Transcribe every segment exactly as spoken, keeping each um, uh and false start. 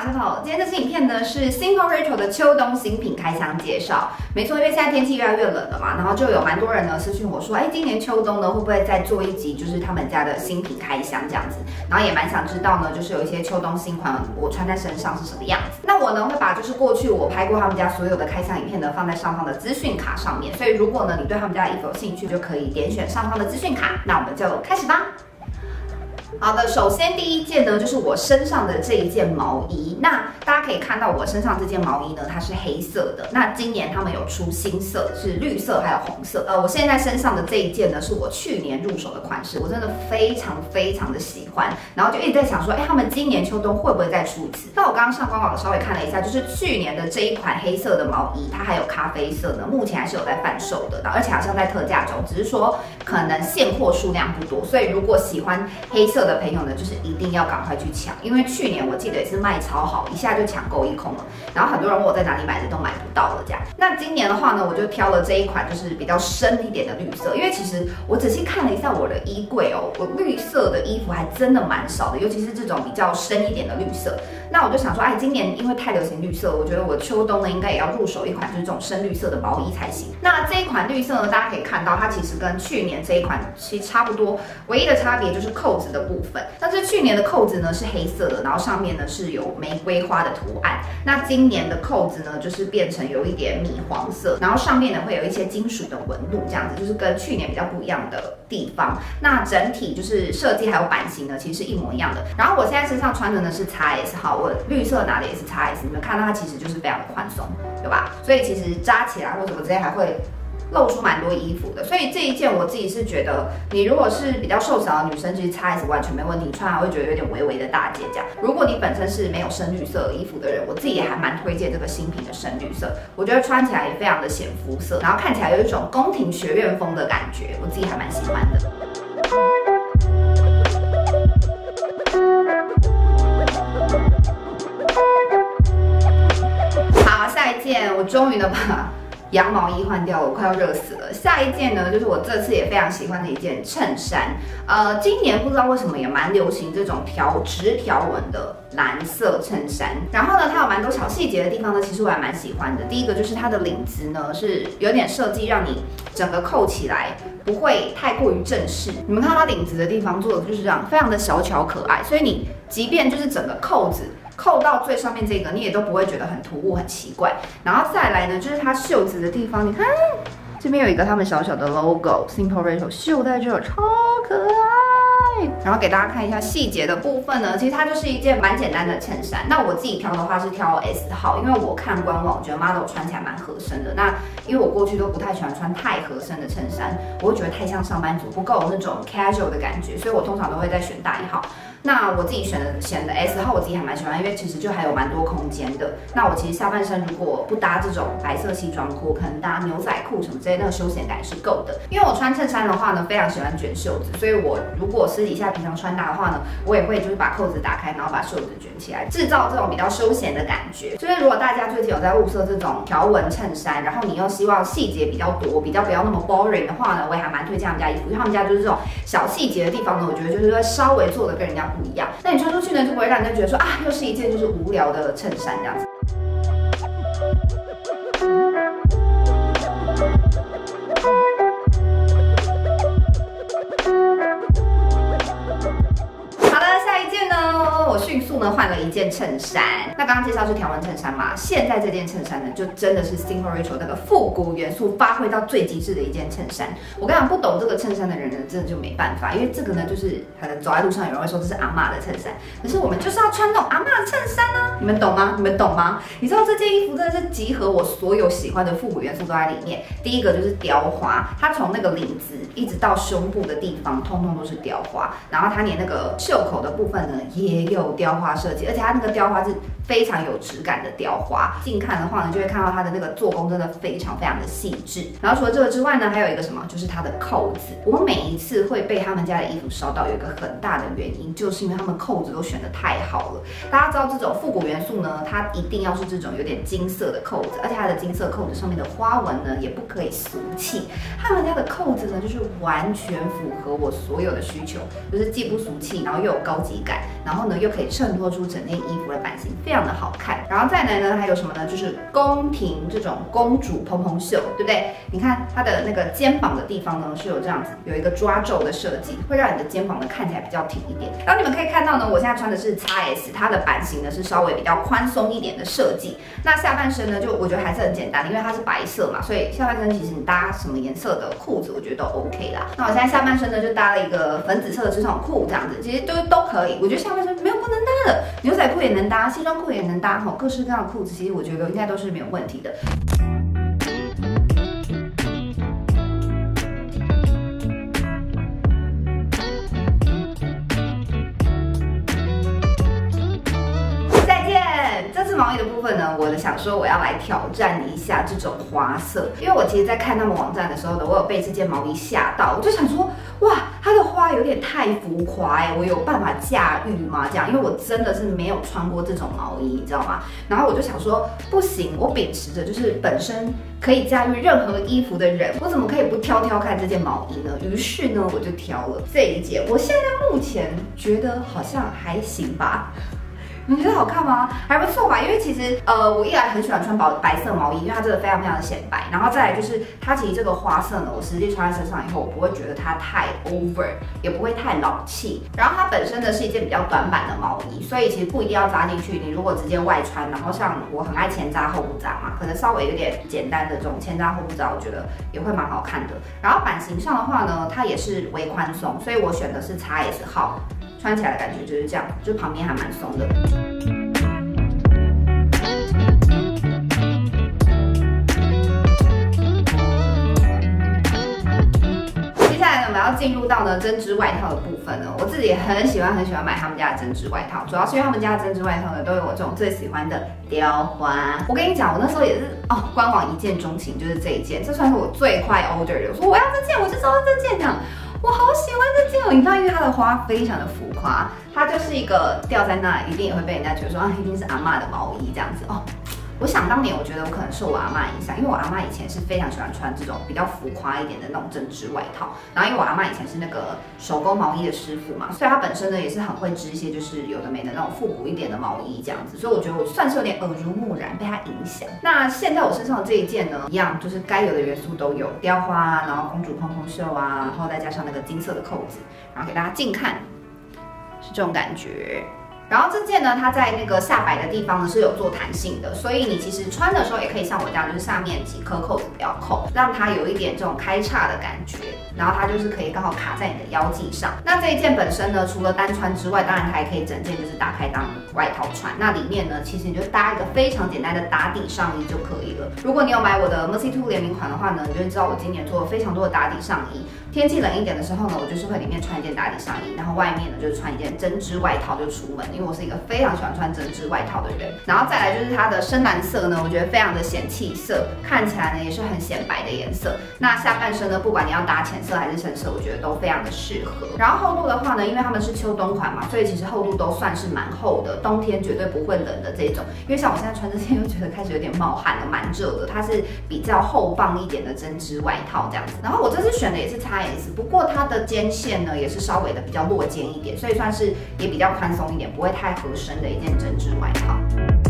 小朋友，今天这支影片呢是 Simple Rachel 的秋冬新品开箱介绍。没错，因为现在天气越来越冷了嘛，然后就有蛮多人呢私讯我说，哎，今年秋冬呢会不会再做一集，就是他们家的新品开箱这样子？然后也蛮想知道呢，就是有一些秋冬新款我穿在身上是什么样子。那我呢会把就是过去我拍过他们家所有的开箱影片呢放在上方的资讯卡上面，所以如果呢你对他们家的衣服有兴趣，就可以点选上方的资讯卡。那我们就开始吧。好的，首先第一件呢，就是我身上的这一件毛衣。那大家可以看到我身上这件毛衣呢，它是黑色的。那今年他们有出新色，是绿色还有红色。呃，我现在身上的这一件呢，是我去年入手的款式，我真的非常非常的喜欢。然后就一直在想说，哎，他们今年秋冬会不会再出一次？那我刚刚上官网稍微看了一下，就是去年的这一款黑色的毛衣，它还有咖啡色呢，目前还是有在贩售的，而且好像在特价中，只是说可能现货数量不多，所以如果喜欢黑色的朋友呢，就是一定要赶快去抢，因为去年我记得也是卖超好，一下就抢购一空了。然后很多人问我在哪里买的，都买不到了这样。那今年的话呢，我就挑了这一款，就是比较深一点的绿色，因为其实我仔细看了一下我的衣柜哦，我绿色的衣服还真的蛮少的，尤其是这种比较深一点的绿色。那我就想说，哎，今年因为太流行绿色，我觉得我秋冬呢应该也要入手一款就是这种深绿色的毛衣才行。那这一款绿色呢，大家可以看到，它其实跟去年这一款其实差不多，唯一的差别就是扣子的部分。但是去年的扣子呢是黑色的，然后上面呢是有玫瑰花的图案。那今年的扣子呢，就是变成有一点米黄色，然后上面呢会有一些金属的纹路，这样子就是跟去年比较不一样的地方。那整体就是设计还有版型呢，其实是一模一样的。然后我现在身上穿的呢是 X S 号，我绿色拿的也是 X S， 你们看到它其实就是非常的宽松，对吧？所以其实扎起来或什么之类还会露出蛮多衣服的，所以这一件我自己是觉得，你如果是比较瘦小的女生，其实 X S 完全没问题，穿还会觉得有点微微的大姐这样。如果你本身是没有深绿色的衣服的人，我自己也还蛮推荐这个新品的深绿色，我觉得穿起来也非常的显肤色，然后看起来有一种宫廷学院风的感觉，我自己还蛮喜欢的。好，下一件我终于呢把羊毛衣换掉了，我快要热死了。下一件呢，就是我这次也非常喜欢的一件衬衫。呃，今年不知道为什么也蛮流行这种条直条纹的蓝色衬衫。然后呢，它有蛮多小细节的地方呢，其实我还蛮喜欢的。第一个就是它的领子呢是有点设计，让你整个扣起来不会太过于正式。你们看到它领子的地方做的就是这样，非常的小巧可爱，所以你即便就是整个扣子扣到最上面这个，你也都不会觉得很突兀、很奇怪。然后再来呢，就是它袖子的地方，你看这边有一个他们小小的 logo Simple Rachel 绣在这，超可爱。然后给大家看一下细节的部分呢，其实它就是一件蛮简单的衬衫。那我自己挑的话是挑 S 号，因为我看官网，我觉得 model 穿起来蛮合身的。那因为我过去都不太喜欢穿太合身的衬衫，我会觉得太像上班族，不够有那种 casual 的感觉，所以我通常都会再选大一号。那我自己选的选的 S 号，我自己还蛮喜欢，因为其实就还有蛮多空间的。那我其实下半身如果不搭这种白色西装裤，可能搭牛仔裤什么之类，那个休闲感是够的。因为我穿衬衫的话呢，非常喜欢卷袖子，所以我如果私底下平常穿搭的话呢，我也会就是把扣子打开，然后把袖子卷起来，制造这种比较休闲的感觉。就是如果大家最近有在物色这种条纹衬衫，然后你又希望细节比较多，比较不要那么 boring 的话呢，我也还蛮推荐他们家衣服，因为他们家就是这种小细节的地方呢，我觉得就是会稍微做的跟人家不一样。那你穿出去呢，就不会让人家觉得说啊，又是一件就是无聊的衬衫这样子。迅速呢换了一件衬衫，那刚刚介绍是条纹衬衫嘛，现在这件衬衫呢就真的是 Simple Rachel 那个复古元素发挥到最极致的一件衬衫。我跟你讲，不懂这个衬衫的人呢，真的就没办法，因为这个呢就是可能走在路上有人会说这是阿嬷的衬衫，可是我们就是要穿那种阿嬷的衬衫啊，你们懂吗？你们懂吗？你知道这件衣服真的是集合我所有喜欢的复古元素都在里面。第一个就是雕花，它从那个领子一直到胸部的地方，通通都是雕花，然后它连那个袖口的部分呢也有雕花设计，而且它那个雕花是非常有质感的雕花。近看的话呢，就会看到它的那个做工真的非常非常的细致。然后除了这个之外呢，还有一个什么，就是它的扣子。我每一次会被他们家的衣服烧到，有一个很大的原因，就是因为他们扣子都选得太好了。大家知道这种复古元素呢，它一定要是这种有点金色的扣子，而且它的金色扣子上面的花纹呢，也不可以俗气。他们家的扣子呢，就是完全符合我所有的需求，就是既不俗气，然后又有高级感，然后呢又就可以衬托出整件衣服的版型，非常的好看。然后再来呢，还有什么呢？就是宫廷这种公主蓬蓬袖，对不对？你看它的那个肩膀的地方呢，是有这样子有一个抓皱的设计，会让你的肩膀呢看起来比较挺一点。然后你们可以看到呢，我现在穿的是 X S， 它的版型呢是稍微比较宽松一点的设计。那下半身呢，就我觉得还是很简单的，因为它是白色嘛，所以下半身其实你搭什么颜色的裤子，我觉得都 OK 啦。那我现在下半身呢就搭了一个粉紫色的织筒裤，这样子其实都都可以。我觉得下半身没有不能搭的，牛仔裤也能搭，西装裤也能搭，哈，各式各样的裤子，其实我觉得应该都是没有问题的。毛衣的部分呢，我想说我要来挑战一下这种花色，因为我其实在看他们网站的时候呢，我有被这件毛衣吓到，我就想说，哇，它的花有点太浮夸哎，我有办法驾驭吗？这样，因为我真的是没有穿过这种毛衣，你知道吗？然后我就想说，不行，我秉持着就是本身可以驾驭任何衣服的人，我怎么可以不挑挑看这件毛衣呢？于是呢，我就挑了这一件，我现在目前觉得好像还行吧。你觉得好看吗？还不错吧，因为其实呃，我一来很喜欢穿白白色毛衣，因为它真的非常非常的显白。然后再来就是它其实这个花色呢，我实际穿在身上以后，我不会觉得它太 over， 也不会太老气。然后它本身呢是一件比较短版的毛衣，所以其实不一定要扎进去。你如果直接外穿，然后像我很爱前扎后不扎嘛，可能稍微有点简单的这种前扎后不扎，我觉得也会蛮好看的。然后版型上的话呢，它也是微宽松，所以我选的是 X S 号。穿起来的感觉就是这样，就旁边还蛮松的。接下来呢，我们要进入到呢针织外套的部分呢。我自己也很喜欢很喜欢买他们家的针织外套，主要是因为他们家的针织外套呢都有我这种最喜欢的雕花。我跟你讲，我那时候也是哦，官网一见钟情，就是这一件，这算是我最快 order 的。我说我要这件，我就收到这件这样。我好喜欢这件哦！你知道，因为它的花非常的浮夸，它就是一个吊在那，一定也会被人家觉得说啊，一定是阿嬷的毛衣这样子哦。我想当年，我觉得我可能受我阿嬷影响，因为我阿嬷以前是非常喜欢穿这种比较浮夸一点的那种针织外套。然后因为我阿嬷以前是那个手工毛衣的师傅嘛，所以她本身呢也是很会织一些就是有的没的那种复古一点的毛衣这样子。所以我觉得我算是有点耳濡目染，被她影响。那现在我身上的这一件呢，一样就是该有的元素都有，雕花啊，然后公主蓬蓬袖啊，然后再加上那个金色的扣子，然后给大家近看，是这种感觉。然后这件呢，它在那个下摆的地方呢是有做弹性的，所以你其实穿的时候也可以像我这样，就是下面几颗扣子不要扣，让它有一点这种开叉的感觉，然后它就是可以刚好卡在你的腰际上。那这一件本身呢，除了单穿之外，当然它还可以整件就是打开当外套穿。那里面呢，其实你就搭一个非常简单的打底上衣就可以了。如果你有买我的 Mercy Two 联名款的话呢，你就会知道我今年做了非常多的打底上衣。天气冷一点的时候呢，我就是会里面穿一件打底上衣，然后外面呢就是穿一件针织外套就出门，因为我是一个非常喜欢穿针织外套的人。然后再来就是它的深蓝色呢，我觉得非常的显气色，看起来呢也是很显白的颜色。那下半身呢，不管你要搭浅色还是深色，我觉得都非常的适合。然后厚度的话呢，因为他们是秋冬款嘛，所以其实厚度都算是蛮厚的，冬天绝对不会冷的这种。因为像我现在穿这件，又觉得开始有点冒汗了，蛮热的。它是比较厚棒一点的针织外套这样子。然后我这次选的也是 X S， 不过它的肩线呢也是稍微的比较落肩一点，所以算是也比较宽松一点，不会太合身的一件针织外套。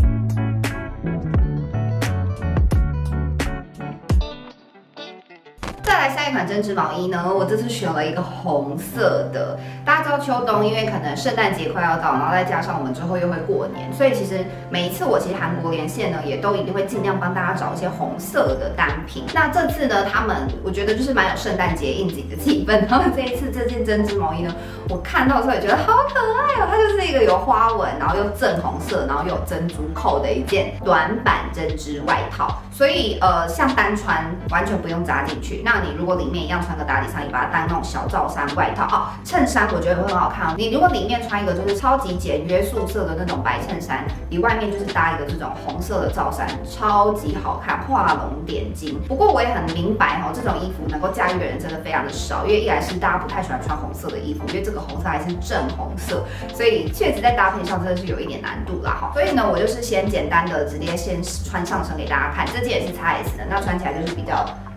再来下一款针织毛衣呢，我这次选了一个红色的。大家知道秋冬，因为可能圣诞节快要到，然后再加上我们之后又会过年，所以其实每一次我其实韩国连线呢，也都一定会尽量帮大家找一些红色的单品。那这次呢，他们我觉得就是蛮有圣诞节应景的气氛。然后这一次这件针织毛衣呢，我看到之后也觉得好可爱哦，它就是一个有花纹，然后又正红色，然后又有珍珠扣的一件短版针织外套。所以呃，像单穿完全不用扎进去。那你如果里面一样穿个打底上衣，把它当那种小罩衫外套哦，衬衫我觉得会很好看哦。你如果里面穿一个就是超级简约素色的那种白衬衫，你外面就是搭一个这种红色的罩衫，超级好看，画龙点睛。不过我也很明白哦，这种衣服能够驾驭的人真的非常的少，因为一来是大家不太喜欢穿红色的衣服，因为这个红色还是正红色，所以确实在搭配上真的是有一点难度啦哈。所以呢，我就是先简单的直接先穿上身给大家看，这件也是 X S 的，那穿起来就是比较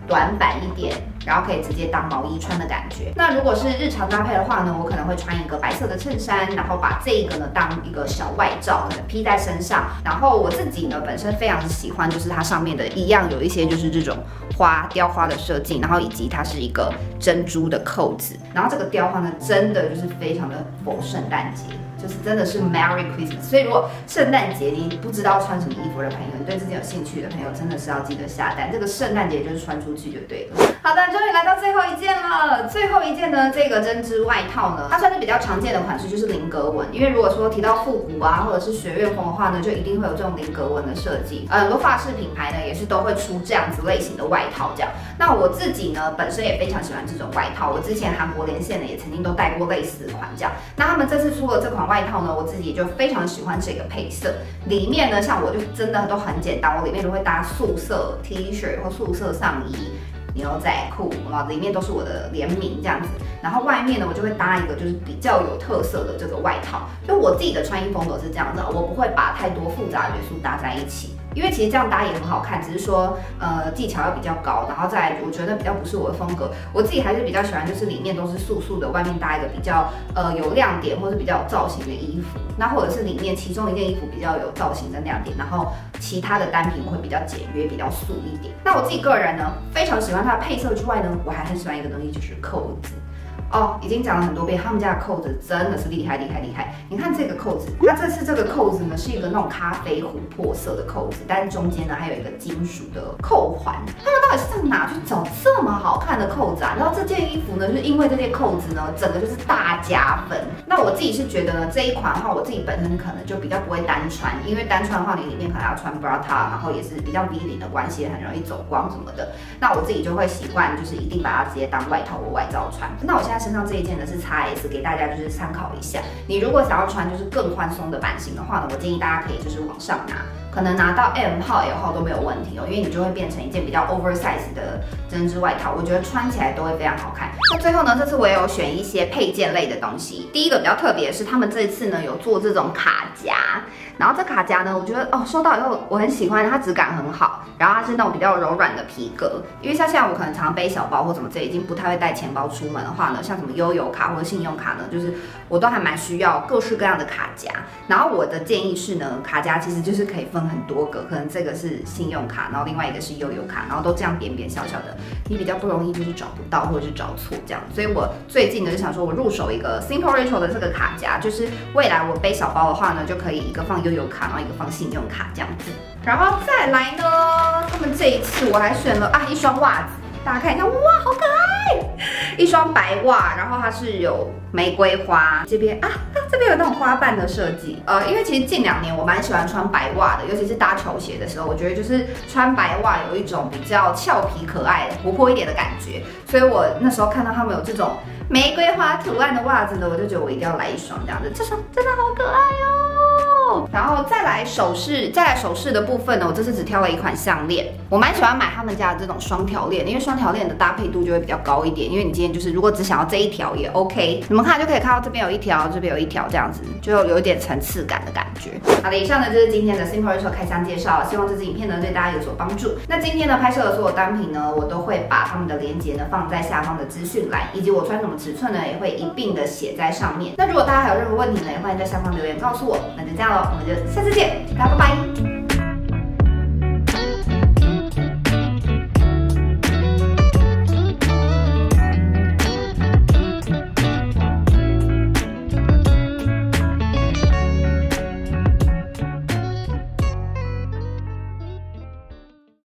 短版一点，然后可以直接当毛衣穿的感觉。那如果是日常搭配的话呢，我可能会穿一个白色的衬衫，然后把这一个呢当一个小外罩，可能披在身上。然后我自己呢本身非常喜欢，就是它上面的一样有一些就是这种花雕花的设计，然后以及它是一个珍珠的扣子。然后这个雕花呢，真的就是非常的否圣诞节。就是真的是 Merry Christmas， 所以如果圣诞节你不知道穿什么衣服的朋友，你对这件有兴趣的朋友，真的是要记得下单。这个圣诞节就是穿出去就对了。好的，终于来到最后一件了。最后一件呢，这个针织外套呢，它算是比较常见的款式，就是菱格纹。因为如果说提到复古啊，或者是学院风的话呢，就一定会有这种菱格纹的设计。呃，很多法式品牌呢，也是都会出这样子类型的外套这样。那我自己呢，本身也非常喜欢这种外套。我之前韩国连线呢，也曾经都带过类似的款这样。那他们这次出了这款外套呢，我自己就非常喜欢这个配色。里面呢，像我就真的都很简单，我里面都会搭素色 T 恤或素色上衣。牛仔裤，哇，里面都是我的联名这样子，然后外面呢，我就会搭一个就是比较有特色的这个外套。就我自己的穿衣风格是这样子，我不会把太多复杂元素搭在一起。因为其实这样搭也很好看，只是说呃技巧要比较高，然后再来我觉得比较不是我的风格。我自己还是比较喜欢就是里面都是素素的，外面搭一个比较呃有亮点或是比较有造型的衣服，那或者是里面其中一件衣服比较有造型跟亮点，然后其他的单品会比较简约比较素一点。那我自己个人呢非常喜欢它的配色之外呢，我还很喜欢一个东西就是扣子。哦，已经讲了很多遍，他们家的扣子真的是厉害厉害厉害！你看这个扣子，它这次这个扣子呢是一个那种咖啡琥珀色的扣子，但是中间呢还有一个金属的扣环。他们到底是上哪去找这么好看的扣子啊？然后这件衣服呢，就是因为这件扣子呢，整个就是大加分。那我自己是觉得呢，这一款的话，我自己本身可能就比较不会单穿，因为单穿的话，你里面可能要穿 bra top， 然后也是比较 V 领的关系，很容易走光什么的。那我自己就会习惯，就是一定把它直接当外套或外罩穿。那我现在身上这一件呢是 X S， 给大家就是参考一下。你如果想要穿就是更宽松的版型的话呢，我建议大家可以就是往上拿，可能拿到 M 号、L 号都没有问题哦，因为你就会变成一件比较 oversize 的针织外套，我觉得穿起来都会非常好看。那最后呢，这次我也有选一些配件类的东西。第一个比较特别的是，他们这次呢有做这种卡夹，然后这卡夹呢，我觉得哦收到以后我很喜欢，它质感很好，然后它是那种比较柔软的皮革。因为像现在我可能常背小包或什么这已经不太会带钱包出门的话呢，像什么悠游卡或者信用卡呢，就是我都还蛮需要各式各样的卡夹。然后我的建议是呢，卡夹其实就是可以分很多个，可能这个是信用卡，然后另外一个是悠游卡，然后都这样扁扁小小的，你比较不容易就是找不到或者是找错这样。所以我最近呢就想说，我入手一个 Simple Rachel 的这个卡夹，就是未来我背小包的话呢，就可以一个放悠游卡，然后一个放信用卡这样子。然后再来呢，他们这一次我还选了啊一双袜子。大家看一下，哇，好可爱！一双白袜，然后它是有玫瑰花，这边啊，这边有那种花瓣的设计。呃，因为其实近两年我蛮喜欢穿白袜的，尤其是搭球鞋的时候，我觉得就是穿白袜有一种比较俏皮可爱、活泼一点的感觉。所以我那时候看到他们有这种玫瑰花图案的袜子呢，我就觉得我一定要来一双这样子，这双真的好可爱哦。然后再来首饰，再来首饰的部分呢，我这次只挑了一款项链，我蛮喜欢买他们家的这种双条链，因为双条链的搭配度就会比较高一点。因为你今天就是如果只想要这一条也 OK， 你们看就可以看到这边有一条，这边有一条这样子，就有一点层次感的感觉。好的，以上呢就是今天的 Simple Rachel 开箱介绍，希望这支影片呢对大家有所帮助。那今天呢拍摄的所有单品呢，我都会把他们的链接呢放在下方的资讯栏，以及我穿什么尺寸呢也会一并的写在上面。那如果大家还有任何问题呢，也欢迎在下方留言告诉我。那就这样咯，我们就下次见，大家拜拜。